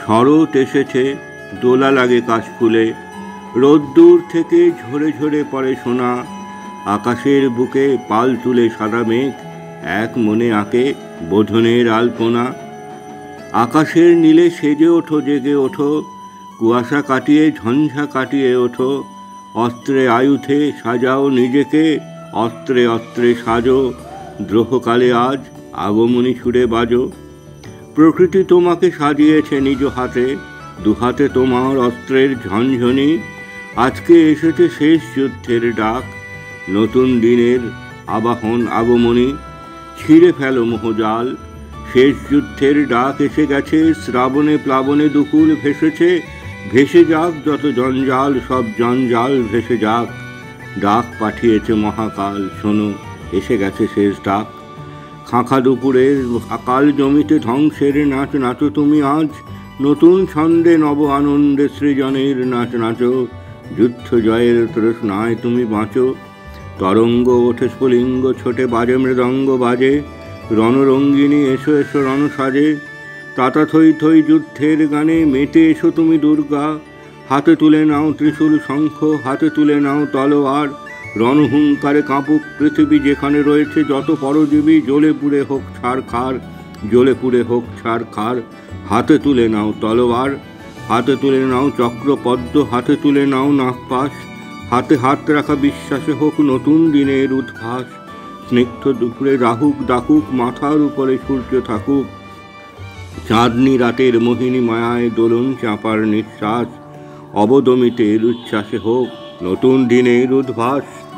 শরৎ এসেছে, দোলা লাগে কাশফুলে, রোদ্দুর থেকে ঝরে ঝরে পড়ে সোনা। আকাশের বুকে পাল তুলে সাদা মেঘ এক মনে আঁকে বোধনের আলপনা। আকাশের নীলে সেজে ওঠো, জেগে ওঠো, কুয়াশা কাটিয়ে ঝঞ্ঝা কাটিয়ে ওঠো। অস্ত্রে আয়ুধে সাজাও নিজেকে, অস্ত্রে অস্ত্রে সাজো, দ্রোহকালে আজ আগমনী সুরে বাজো। প্রকৃতি তোমাকে সাজিয়েছে নিজ হাতে, দুহাতে তোমার অস্ত্রের ঝনঝনি। আজকে এসেছে শেষ যুদ্ধের ডাক, নতুন দিনের আবাহন আগমনী। ছিঁড়ে ফেলো মোহজাল, শেষ যুদ্ধের ডাক এসে গেছে। শ্রাবণে প্লাবনে দুকুল ভেসেছে, ভেসে যাক যত জঞ্জাল, সব জঞ্জাল ভেসে যাক। ডাক পাঠিয়েছে মহাকাল, শোনো এসে গেছে শেষ ডাক। খাঁখা দুপুরের আকাল জমিতে ধ্বংসের নাচ নাচো তুমি আজ। নতুন ছন্দে নব আনন্দে সৃজনের নাচ নাচো, যুদ্ধ জয়ের তৃষ্ণায় তুমি বাঁচো। তরঙ্গ ওঠে স্ফুলিঙ্গ ছোটে, বাজে মৃদঙ্গ বাজে, রণরঙ্গিনী এসো এসো রণ সাজে। তাতা থই থই যুদ্ধের গানে মেতে এসো তুমি দুর্গা। হাতে তুলে নাও ত্রিশূল শঙ্খ, হাতে তুলে নাও তলোয়ার। রণহুঙ্কারে কাঁপুক পৃথিবী, যেখানে রয়েছে যত পরজীবী। জ্বলে পুড়ে হোক ছারখার, জ্বলে পুড়ে হোক ছারখার। হাতে তুলে নাও তলোয়ার, হাতে তুলে নাও চক্র পদ্ম, হাতে তুলে নাও নাগপাশ। হাতে হাত রাখা বিশ্বাসে হোক নতুন দিনের উদ্ভাস। স্নিগ্ধ দুপুরে রাহুক ডাকুক, মাথার উপরে সূর্য থাকুক। চাঁদনি রাতের মোহিনী মায়ায় দোলন চাঁপার নিঃশ্বাস। অবদমিতের উচ্ছ্বাসে হোক নতুন দিনের উদ্ভাস।